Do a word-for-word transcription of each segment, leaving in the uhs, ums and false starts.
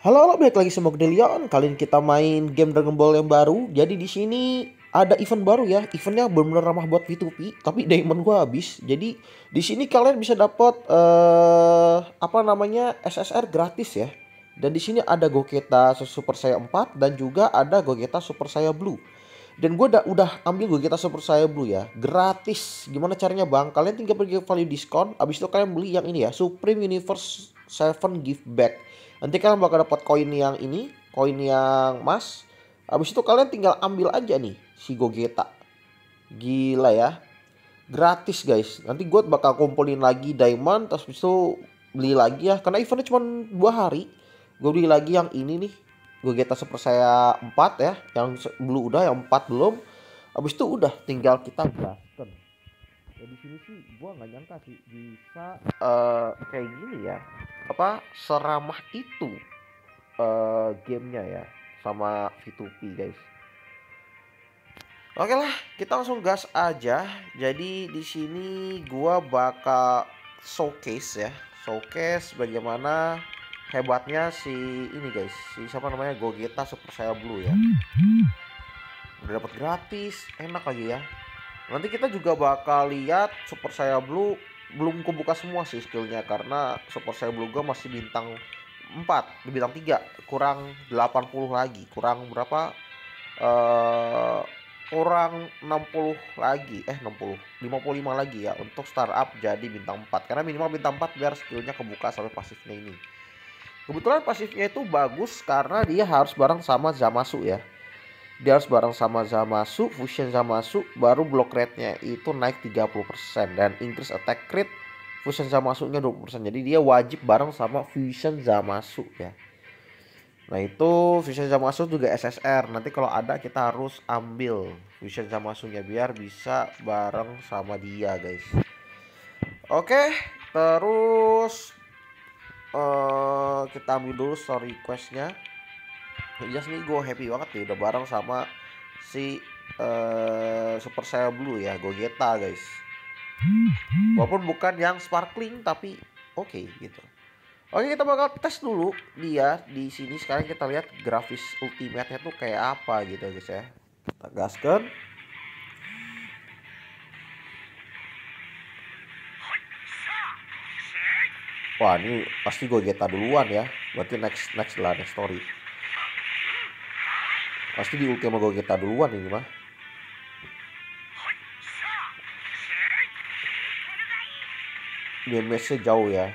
Halo, halo, balik lagi sama gue Leon. Kali ini kita main game Dragon Ball yang baru. Jadi di sini ada event baru ya. Eventnya benar-benar ramah buat V two P, tapi diamond gua habis. Jadi di sini kalian bisa dapat eh apa namanya S S R gratis ya. Dan di sini ada Gogeta Super Saiyan empat dan juga ada Gogeta Super Saiyan Blue. Dan gue udah, udah ambil Gogeta Super Saiyan Blue ya, gratis. Gimana caranya bang? Kalian tinggal pergi ke value diskon. Abis itu kalian beli yang ini ya, Supreme Universe tujuh Gift Bag. Nanti kalian bakal dapat koin yang ini, koin yang emas. Abis itu kalian tinggal ambil aja nih si Gogeta. Gila ya, gratis guys. Nanti gue bakal kumpulin lagi diamond, terus abis itu beli lagi ya. Karena eventnya cuma dua hari. Gue beli lagi yang ini nih, Gogeta Super Saiyan empat ya. Yang blue udah, yang empat belum. Abis itu udah tinggal kita gaskan. Ya di sini sih gue nggak nyangka sih bisa uh, kayak gini ya. Apa seramah itu uh, gamenya ya sama V two P guys. Oke lah, kita langsung gas aja. Jadi di sini gua bakal showcase ya, showcase bagaimana hebatnya si ini guys, si siapa namanya Gogeta Super Saiyan Blue ya. Udah dapat gratis, enak lagi ya. Nanti kita juga bakal lihat Super Saiyan Blue, belum kubuka semua sih skillnya karena Super Saiyan Blue gua masih bintang empat, di bintang tiga, kurang delapan puluh lagi, kurang berapa? Eh kurang enam puluh lagi, eh enam puluh, lima puluh lima lagi ya untuk startup jadi bintang empat. Karena minimal bintang empat biar skillnya kebuka sampai pasifnya ini. Kebetulan pasifnya itu bagus karena dia harus bareng sama Zamasu ya. Dia harus bareng sama Zamasu, fusion Zamasu, baru block rate-nya itu naik tiga puluh persen dan increase attack rate fusion Zamasu-nya dua puluh persen. Jadi dia wajib bareng sama fusion Zamasu ya. Nah itu Fusion Zamasu juga S S R. Nanti kalau ada kita harus ambil Fusion Zamasunya biar bisa bareng sama dia guys. Oke, terus uh, kita ambil dulu story questnya. Jelas nih gue happy banget nih udah bareng sama si uh, Super Saiyan Blue ya, Gogeta guys. Walaupun bukan yang sparkling tapi oke okay, gitu. Oke, kita bakal tes dulu dia di sini. Sekarang kita lihat grafis ultimate-nya tuh kayak apa gitu guys ya. Kita gaskan. Wah, ini pasti Gogeta duluan ya. Berarti next next lah, next story. Pasti di ulti sama Gogeta duluan ini mah. Damage-nya jauh ya.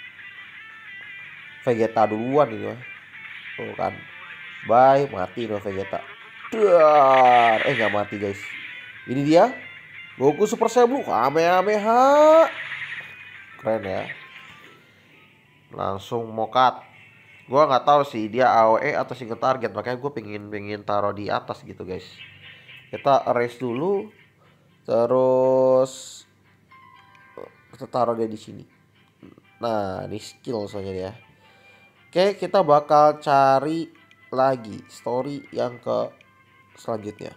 Vegeta duluan ini mah. Tuh kan. Bye, mati loh Vegeta. Dar, eh nggak mati guys. Ini dia Goku Super Saiyan Blue Kamehameha. Keren ya. Langsung mokat. Gua nggak tahu sih dia A O E atau single target, makanya gue pengen pengen taruh di atas gitu guys. Kita erase dulu, terus kita taruh dia di sini. Nah, ini skill soalnya dia. Oke, kita bakal cari lagi story yang ke selanjutnya.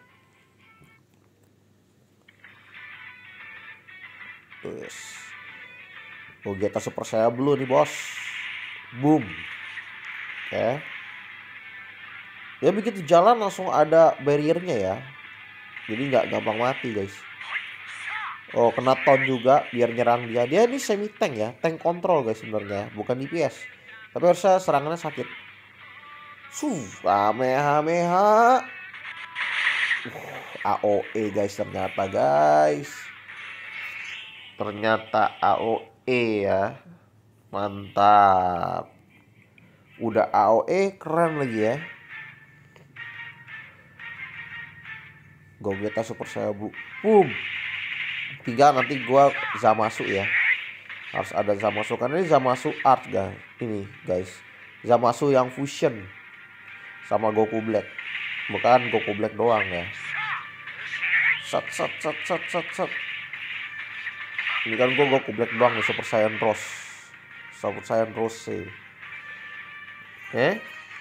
Terus Gogeta Super Saiyan Blue nih bos. Boom. Oke. Ya begitu jalan langsung ada barriernya ya. Jadi nggak gampang mati guys. Oh, kena ton juga biar nyerang dia. Dia ini semi tank ya, tank kontrol guys sebenarnya, bukan D P S. Tapi harusnya serangannya sakit. Suh, Kamehameha. Uh, A O E guys ternyata guys. Ternyata A O E ya. Mantap. Udah A O E keren lagi ya. Gogeta Super Saiyan Blue. Boom. Tiga nanti gua Zamasu ya. Harus ada Zamasu karena ini Zamasu Art guys. Ini guys. Zamasu yang fusion sama Goku Black. Bukan Goku Black doang ya. Set set set set set set. Ini kan gua Goku Black doang nih, Super Saiyan Rose. Super Saiyan Rose sih. Oke.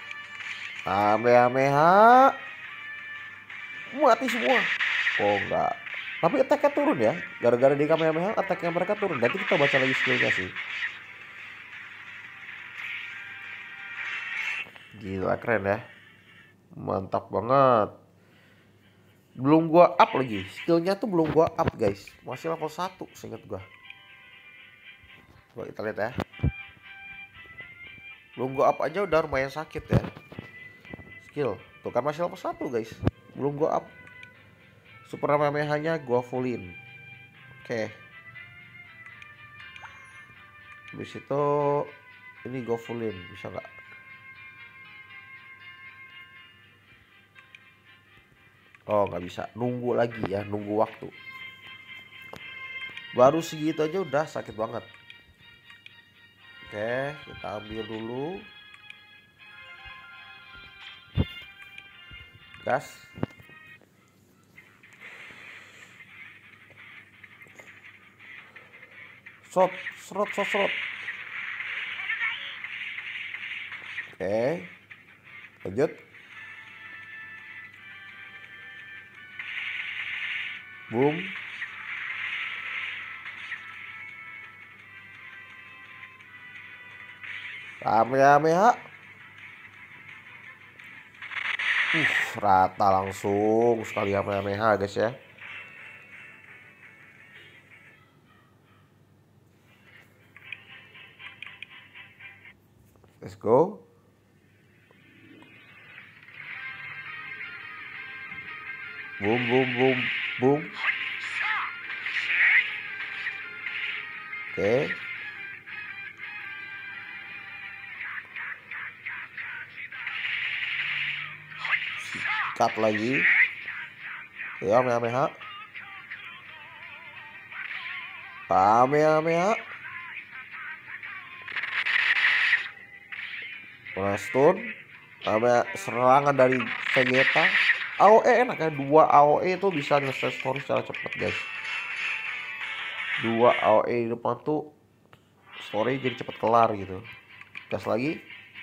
Kamehameha. Mati semua. Oh enggak. Tapi attack-nya turun ya. Gara-gara di Kamehameha attack-nya mereka turun. Nanti kita baca lagi skillnya sih. Gila keren ya. Mantap banget. Belum gua up lagi. Skillnya tuh belum gua up guys. Masih level satu seingat gua. Coba kita lihat ya. Belum gua up aja udah lumayan sakit ya. Skill. Tuh kan masih level satu guys. Belum gua up. Super Kamehameha gua fullin. Oke. Habis itu ini gua fullin, bisa nggak? Oh nggak bisa. Nunggu lagi ya, nunggu waktu. Baru segitu aja udah sakit banget. Oke, kita ambil dulu. Gas. Shot, serot, shot, serot. Oke. Lanjut. Boom. Kamehameha. Uh, rata langsung sekali Kamehameha guys ya. Let's go. Boom, boom, boom, boom. Oke. Sikat lagi. Ya, Kamehameha. Kamehameha. Stun. Kamehameha serangan dari Vegeta. A O E enak ya, dua A O E itu bisa nyelesain story secara cepat guys. Dua A O E di depan tuh story jadi cepet kelar gitu. Gas lagi.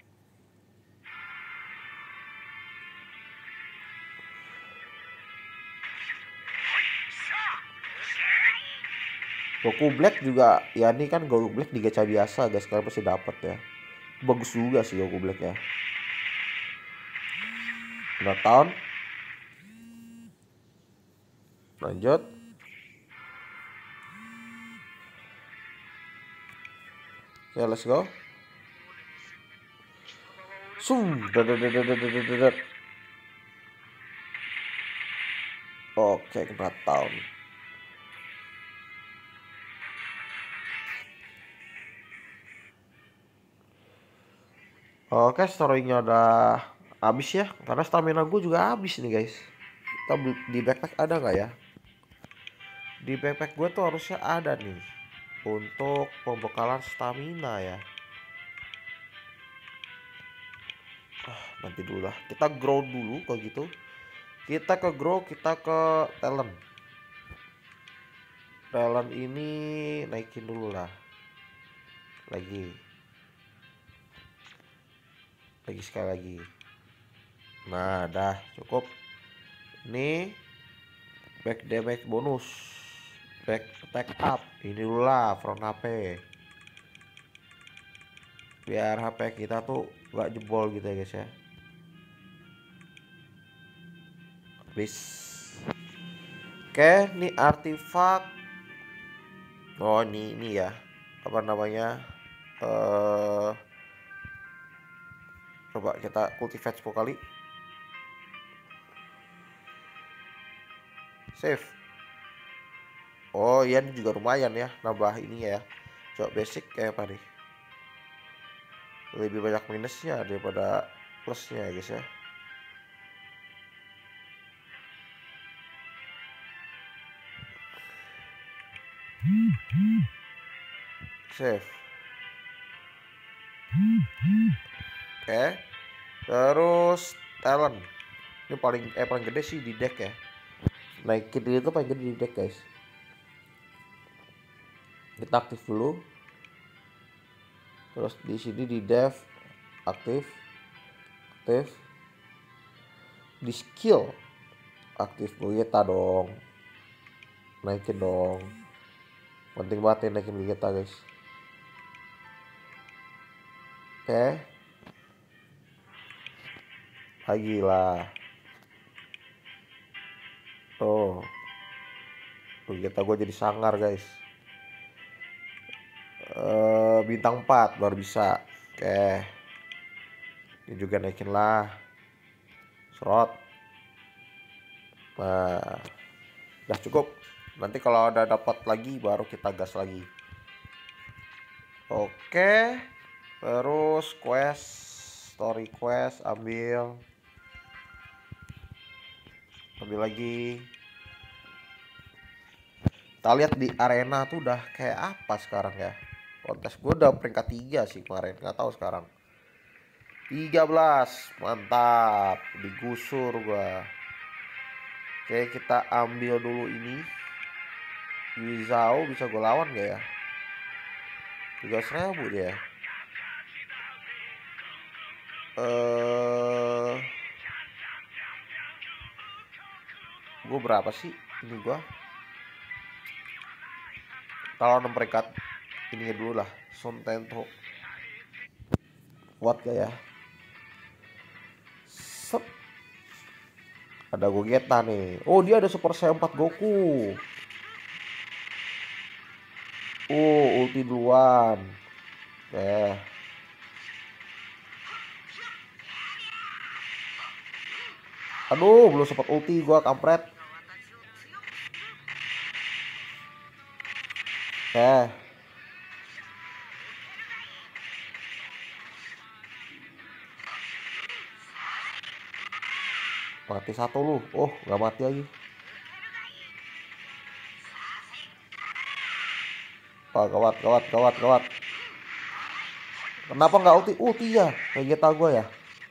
Goku Black juga ya, ini kan Goku Black di gacha biasa guys, kalian pasti dapat ya. Bagus juga sih Goku Black ya. Udah tahun. Lanjut. Oke, let's go. Sum, dadadadadadadadad. Oke, kena tahun. Oke, story-nya udah habis ya, karena stamina gue juga habis nih guys. Kita di backpack ada nggak ya? Di backpack gue tuh harusnya ada nih untuk pembekalan stamina ya. Ah, nanti dulu lah. Kita grow dulu kalau gitu. Kita ke grow, kita ke talent. Talent ini naikin dulu lah. Lagi. Lagi sekali lagi. Nah, dah cukup. Ini back damage bonus. Back attack up. Ini dulu lah front H P. Biar H P kita tuh gak jebol gitu ya guys ya. Habis. Oke, ini artifak. Oh, ini ini ya. Apa namanya? Eh uh, coba kita cultivate sepuluh kali. Save. Oh iya, ini juga lumayan ya, nambah ini ya. Coba basic kayak apa nih? Lebih banyak minusnya daripada plusnya ya guys ya. Save. Oke. Terus talent. Ini paling eh paling gede sih di deck ya. Naikin itu paling gede di deck guys. Kita aktif dulu. Terus di sini di dev aktif. Aktif. Di skill aktif Vegeta dong. Naikin dong. Penting banget ya naikin Vegeta guys. Oke. Lagi lah. Tuh. Tuh kita gue jadi sangar guys. Eh, bintang empat baru bisa. Oke. Ini juga naikin lah. Serot. Nah. Udah cukup. Nanti kalau ada dapat lagi baru kita gas lagi. Oke. Terus quest, story quest ambil. Ambil lagi. Kita lihat di arena tuh udah kayak apa sekarang ya. Kontes gue udah peringkat tiga sih kemarin, nggak tahu sekarang. tiga belas, mantap, digusur gua. Oke, kita ambil dulu ini. Yuzao bisa gue lawan gak ya? tiga ribu dia. Eh, gue berapa sih ini gua? Kalau enam peringkat ini dulu lah, Sun Tento. Kuat gak ya? Sep. Ada Gogeta nih. Oh, dia ada Super Saiyan empat Goku. Oh, ulti duluan. Eh. Aduh, belum sempat ulti gua, kampret. Eh. Mati satu lu. Oh, nggak mati lagi. Wah, gawat, gawat, gawat, gawat. Kenapa nggak ulti? Ulti ya, Vegeta gue ya.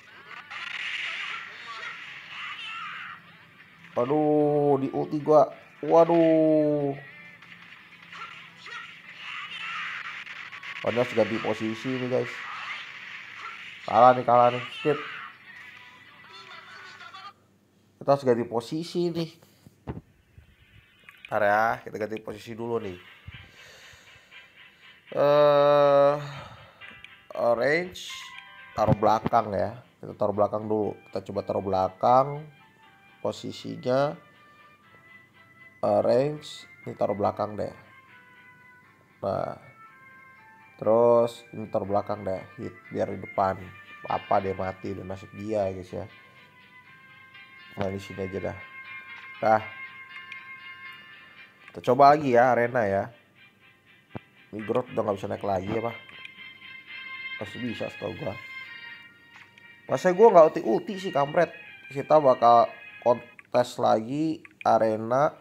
Aduh, di ulti gue. Waduh. Padahal harus ganti posisi nih guys. Kalah nih, kalah nih. Skip. Kita harus ganti posisi nih. Ntar ya, kita ganti posisi dulu nih. Eh, uh, orange taruh belakang ya. Kita taruh belakang dulu. Kita coba taruh belakang. Posisinya orange ini taruh belakang deh. Nah, terus ini taruh belakang deh, hit biar di depan. Apa dia mati, udah nasib dia guys ya. Nah, di sini aja dah. Nah, kita coba lagi ya arena ya. Ini growth udah nggak bisa naik lagi ya pak. Masih bisa setahu gua. Masa gua nggak ulti ulti sih kampret. Kita bakal kontes lagi arena.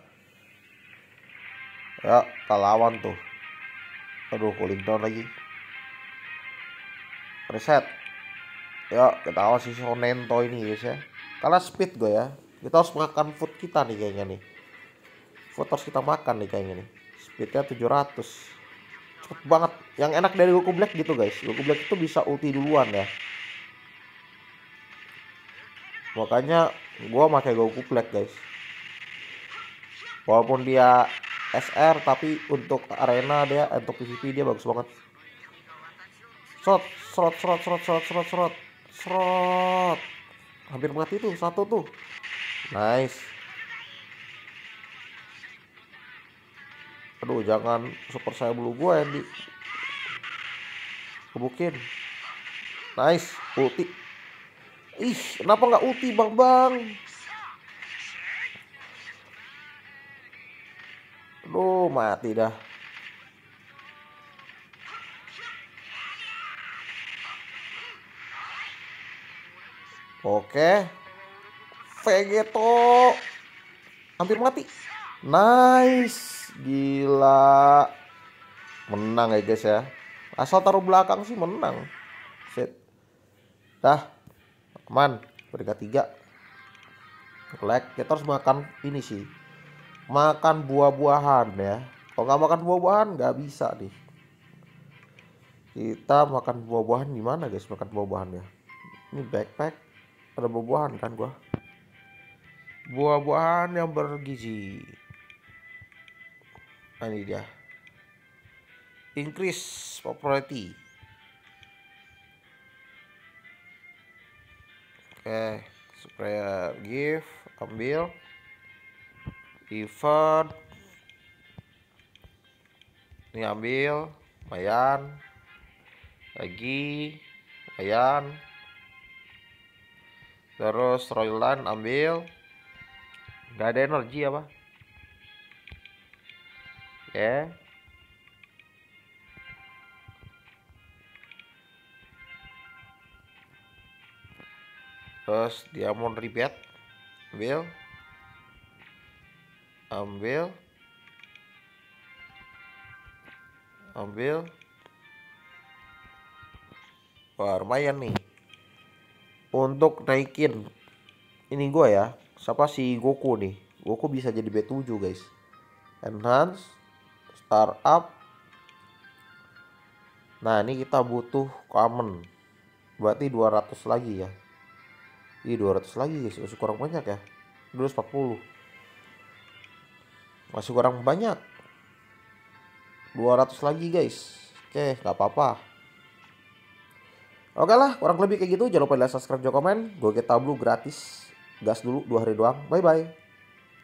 Ya, kita lawan tuh. Aduh, cooling down lagi. Reset. Ya, kita awas si Sonento ini guys ya. Karena speed gue ya. Kita harus makan food kita nih kayaknya nih. Food harus kita makan nih kayaknya nih. Speednya tujuh ratus. Cepet banget. Yang enak dari Goku Black gitu guys. Goku Black itu bisa ulti duluan ya. Makanya gue pakai Goku Black guys. Walaupun dia S R tapi untuk arena dia, untuk P V P dia bagus banget. Serot, serot, serot, serot, serot, serot, serot, serot. Hampir mati tuh, satu tuh. Nice. Aduh, jangan super saya bulu gue yang di kebukin. Nice, ulti. Ih, kenapa nggak ulti bang bang? Aduh, mati dah. Oke. Vegeto. Hampir mati. Nice. Gila. Menang ya guys ya. Asal taruh belakang sih menang. Set. Dah. Aman. Peringkat tiga. Lag. Kita harus makan ini sih. Makan buah-buahan ya. Kalau nggak makan buah-buahan nggak bisa nih. Kita makan buah-buahan di mana guys? Makan buah-buahan ya. Ini backpack. Ada buah-buahan kan gua. Buah-buahan yang bergizi. Nah, ini dia. Increase popularity. Oke. supaya gift, ambil event ini, ambil lumayan lagi, lumayan. Terus Royland ambil, nggak ada energi apa ya. Terus diamond repeat, ambil ambil ambil wah lumayan nih untuk naikin ini gua ya. Siapa si Goku nih, Goku bisa jadi B tujuh guys. Enhance startup. Nah ini kita butuh common, berarti dua ratus lagi ya. Ih dua ratus lagi guys, masih kurang banyak ya. dua ratus empat puluh masih kurang banyak. Dua ratus lagi guys. Oke nggak apa-apa. Oke lah, kurang lebih kayak gitu. Jangan lupa like, subscribe, juga komen. Gue kita blue gratis. Gas dulu dua hari doang. Bye bye.